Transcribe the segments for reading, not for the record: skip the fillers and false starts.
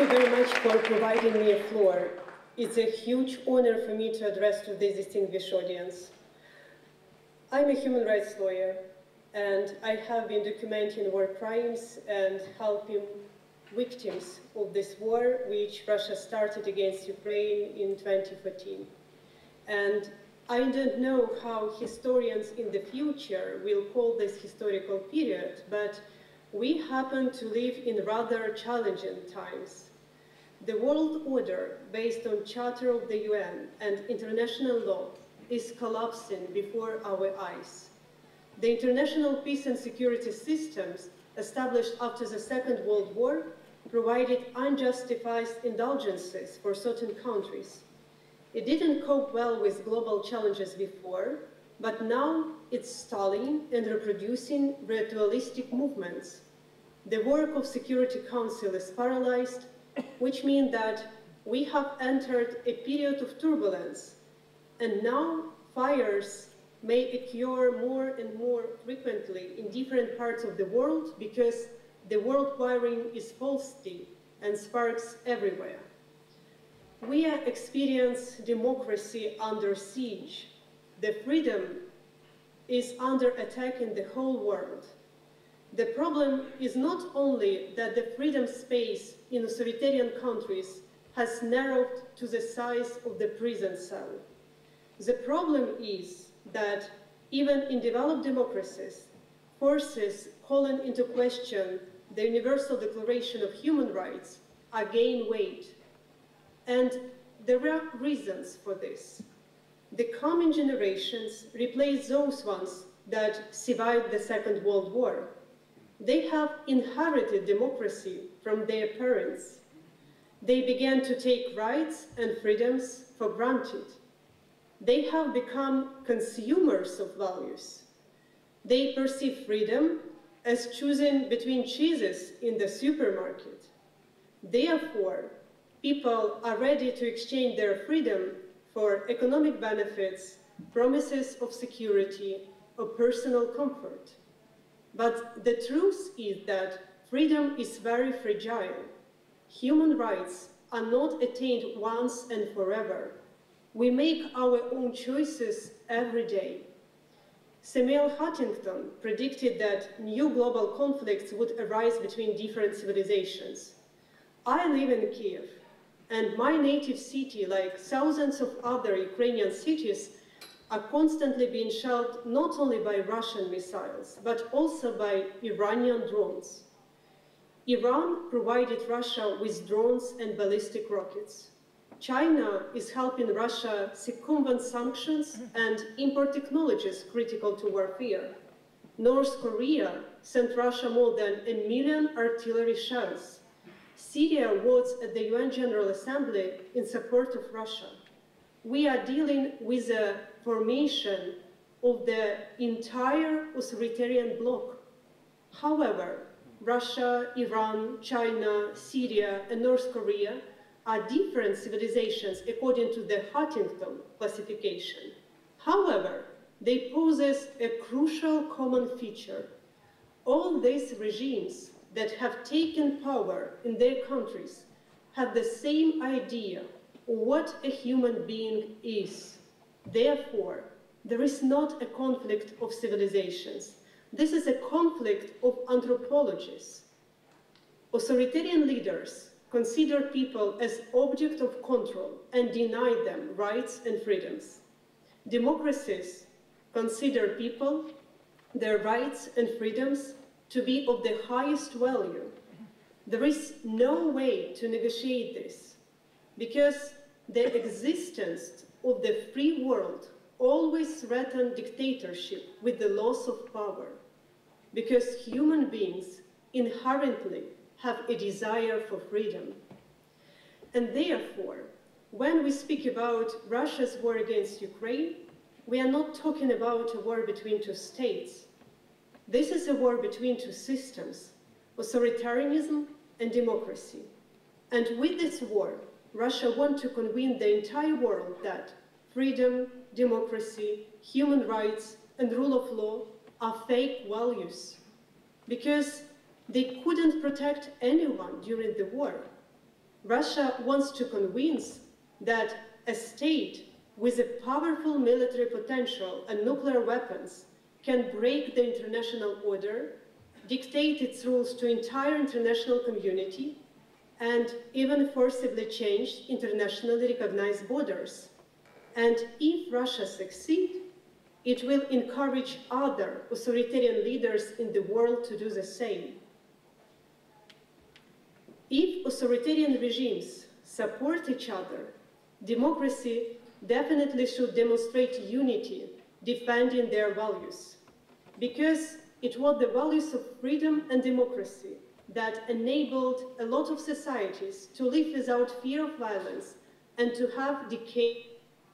you very much for providing me a floor. It's a huge honor for me to address to this distinguished audience. I'm a human rights lawyer, and I have been documenting war crimes and helping victims of this war, which Russia started against Ukraine in 2014. And I don't know how historians in the future will call this historical period, but we happen to live in rather challenging times. The world order, based on Charter of the UN and international law, is collapsing before our eyes. The international peace and security systems established after the Second World War provided unjustified indulgences for certain countries. It didn't cope well with global challenges before, but now it's stalling and reproducing ritualistic movements. The work of Security Council is paralyzed, which means that we have entered a period of turbulence, and now fires may occur more and more frequently in different parts of the world because the world wiring is faulty and sparks everywhere. We experience democracy under siege. The freedom is under attack in the whole world. The problem is not only that the freedom space in authoritarian countries has narrowed to the size of the prison cell. The problem is that even in developed democracies, forces calling into question the Universal Declaration of Human Rights gain weight. And there are reasons for this. The coming generations replace those ones that survived the Second World War. They have inherited democracy from their parents. They began to take rights and freedoms for granted. They have become consumers of values. They perceive freedom as choosing between cheeses in the supermarket. Therefore, people are ready to exchange their freedom for economic benefits, promises of security, or personal comfort. But the truth is that freedom is very fragile. Human rights are not attained once and forever. We make our own choices every day. Samuel Huntington predicted that new global conflicts would arise between different civilizations. I live in Kiev, and my native city, like thousands of other Ukrainian cities, are constantly being shelled not only by Russian missiles, but also by Iranian drones. Iran provided Russia with drones and ballistic rockets. China is helping Russia circumvent sanctions and import technologies critical to warfare. North Korea sent Russia more than 1 million artillery shells. Syria votes at the UN General Assembly in support of Russia. We are dealing with the formation of the entire authoritarian bloc. However, Russia, Iran, China, Syria, and North Korea are different civilizations according to the Huntington classification. However, they possess a crucial common feature. All these regimes that have taken power in their countries have the same idea of what a human being is. Therefore, there is not a conflict of civilizations. This is a conflict of anthropologies. Authoritarian leaders consider people as object of control and deny them rights and freedoms. Democracies consider people, their rights and freedoms to be of the highest value. There is no way to negotiate this because the existence of the free world always threatens dictatorship with the loss of power, because human beings inherently have a desire for freedom. And therefore, when we speak about Russia's war against Ukraine, we are not talking about a war between two states. This is a war between two systems, authoritarianism and democracy. And with this war, Russia wants to convince the entire world that freedom, democracy, human rights, and rule of law are fake values, because they couldn't protect anyone during the war. Russia wants to convince that a state with a powerful military potential and nuclear weapons can break the international order, dictate its rules to entire international community, and even forcibly change internationally recognized borders. And if Russia succeeds, it will encourage other authoritarian leaders in the world to do the same. If authoritarian regimes support each other, democracy definitely should demonstrate unity, defending their values, because it was the values of freedom and democracy that enabled a lot of societies to live without fear of violence and to have decades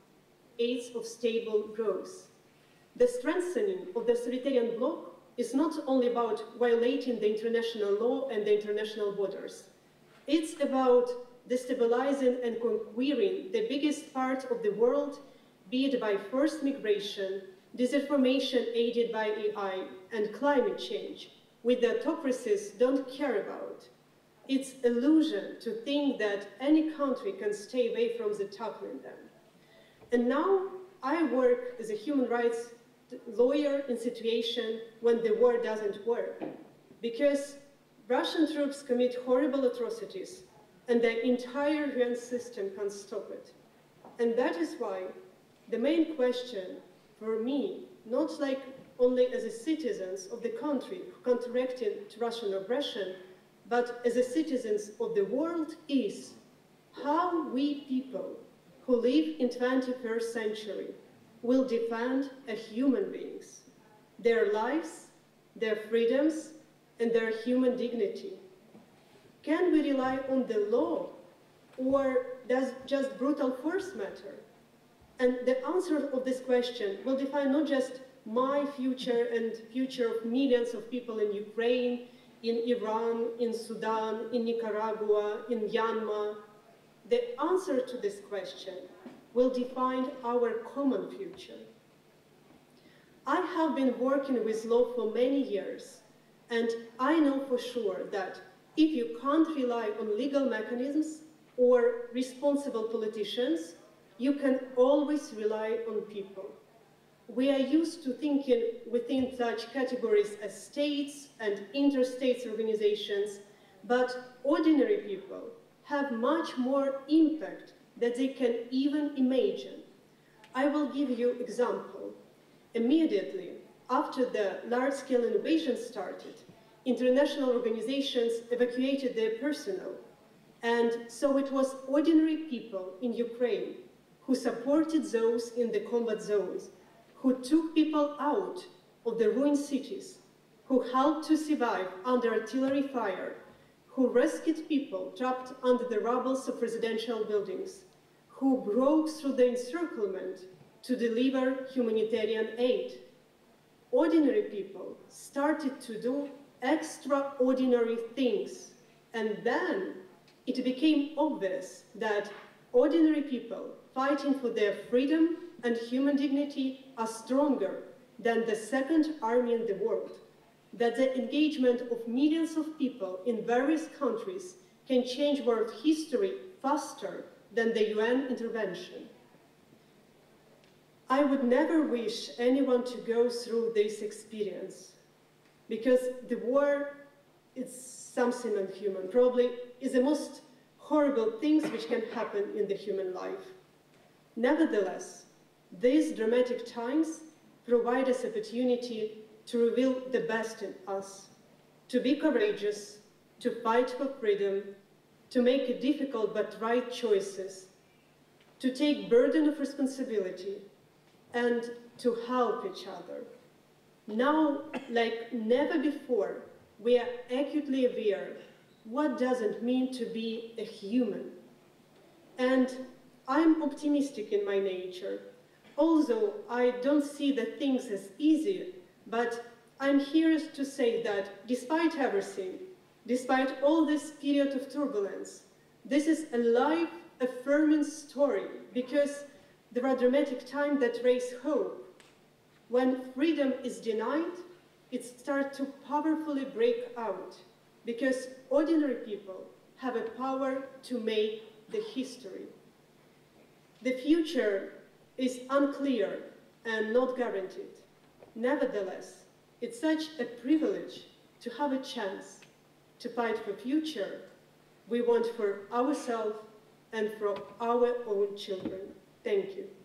of stable growth. The strengthening of the authoritarian bloc is not only about violating the international law and the international borders. It's about destabilizing and conquering the biggest part of the world, be it by forced migration, disinformation aided by AI, and climate change, which the autocracies don't care about. It's illusion to think that any country can stay away from the tackling them. And now I work as a human rights lawyer in situation when the war doesn't work, because Russian troops commit horrible atrocities and the entire UN system can't stop it. And that is why the main question for me, not like only as a citizens of the country who counteracted to Russian aggression, but as a citizens of the world is how we people who live in 21st century will defend human beings, their lives, their freedoms, and their human dignity. Can we rely on the law, or does just brutal force matter? And the answer of this question will define not just my future and future of millions of people in Ukraine, in Iran, in Sudan, in Nicaragua, in Myanmar. The answer to this question will define our common future. I have been working with law for many years, and I know for sure that if you can't rely on legal mechanisms or responsible politicians, you can always rely on people. We are used to thinking within such categories as states and interstate organizations, but ordinary people have much more impact than they can even imagine. I will give you an example. Immediately after the large-scale invasion started, international organizations evacuated their personnel, and so it was ordinary people in Ukraine who supported those in the combat zones, who took people out of the ruined cities, who helped to survive under artillery fire, who rescued people trapped under the rubble of residential buildings, who broke through the encirclement to deliver humanitarian aid. Ordinary people started to do extraordinary things, and then it became obvious that ordinary people fighting for their freedom and human dignity are stronger than the second army in the world, that the engagement of millions of people in various countries can change world history faster than the UN intervention. I would never wish anyone to go through this experience, because the war is something unhuman, probably is the most horrible things which can happen in the human life. Nevertheless, these dramatic times provide us opportunity to reveal the best in us, to be courageous, to fight for freedom, to make difficult but right choices, to take burden of responsibility, and to help each other. Now, like never before, we are acutely aware what does it mean to be a human. And I'm optimistic in my nature, although I don't see the things as easy, but I'm here to say that despite everything, despite all this period of turbulence, this is a life affirming story, because there are dramatic times that raise hope. When freedom is denied, it starts to powerfully break out, because ordinary people have a power to make the history. The future is unclear and not guaranteed. Nevertheless, it's such a privilege to have a chance to fight for future we want for ourselves and for our own children. Thank you.